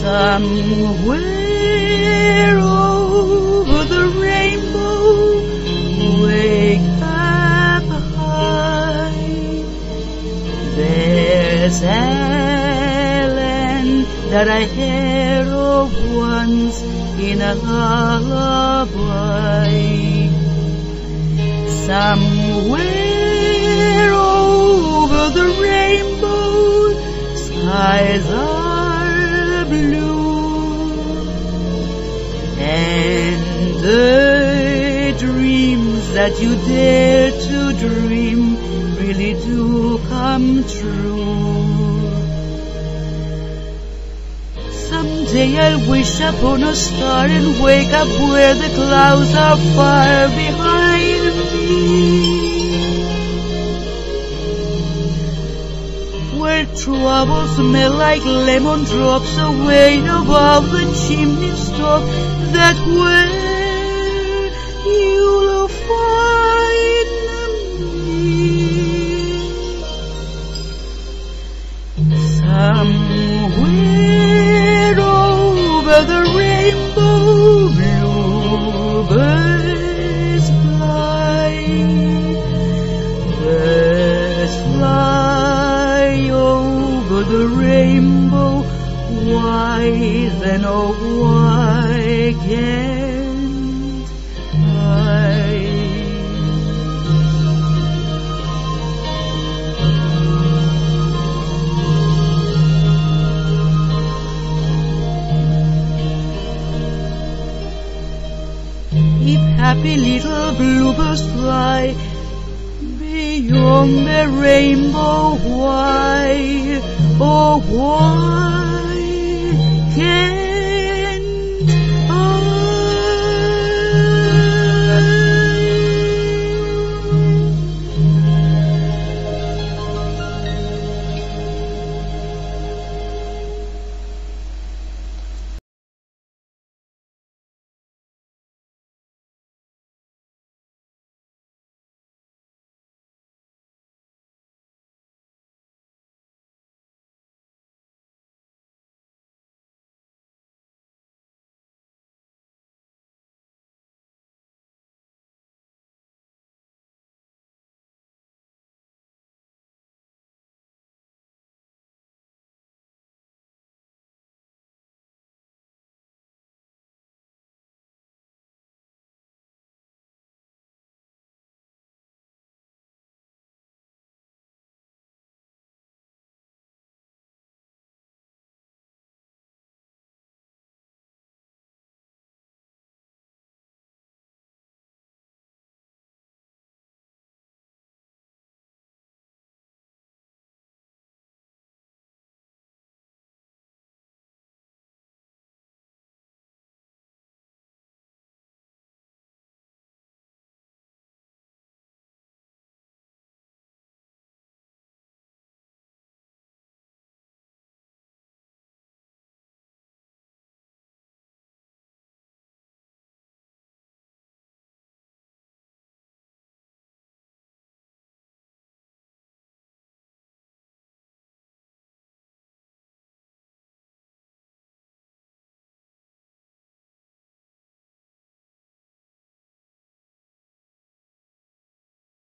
Somewhere over the rainbow, way up high, there's a land that I heard of once in a lullaby. Somewhere over the rainbow, skies are blue, and the dreams that you dare to dream really do come true. Someday I'll wish upon a star and wake up where the clouds are far behind me, where troubles smell like lemon drops away above the chimney top. That where you'll find me. Somewhere over the rainbow, bluebirds fly. Birds fly over the rainbow. Why then, oh why can't I? If happy little bluebirds fly beyond the rainbow, why, oh why?